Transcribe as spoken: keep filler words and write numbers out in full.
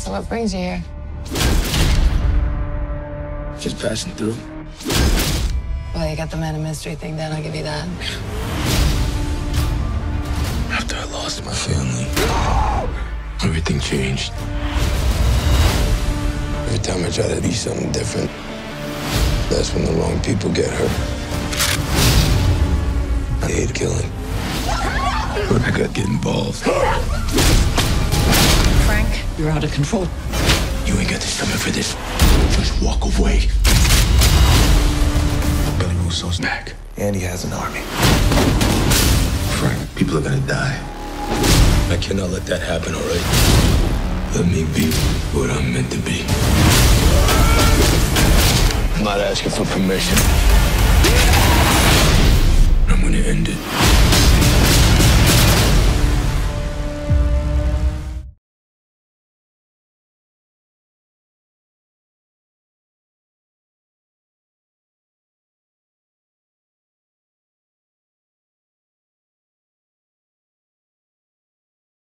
So what brings you here? Just passing through. Well, you got the man of mystery thing down, I'll give you that. After I lost my family, everything changed. Every time I try to be something different, that's when the wrong people get hurt. I hate killing, but I gotta get involved. Frank? You're out of control. You ain't got the stomach for this. Just walk away. Billy Russo's back. And he has an army. Frank, people are gonna die. I cannot let that happen, all right? Let me be what I'm meant to be. I'm not asking for permission. I'm gonna end it.